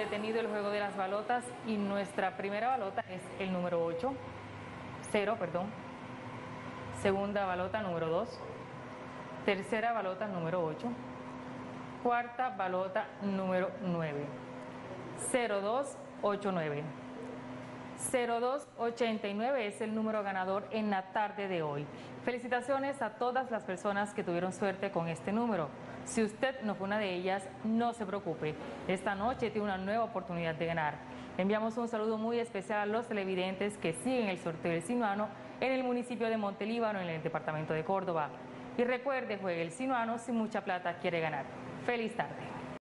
detenido el juego de las balotas y nuestra primera balota es el número 8, 0, perdón. Segunda balota número 2, tercera balota número 8, cuarta balota número 9, 0289. 0289 es el número ganador en la tarde de hoy. Felicitaciones a todas las personas que tuvieron suerte con este número. Si usted no fue una de ellas, no se preocupe. Esta noche tiene una nueva oportunidad de ganar. Enviamos un saludo muy especial a los televidentes que siguen el sorteo del Sinuano en el municipio de Montelíbano, en el departamento de Córdoba. Y recuerde, juegue el Sinuano si mucha plata quiere ganar. Feliz tarde.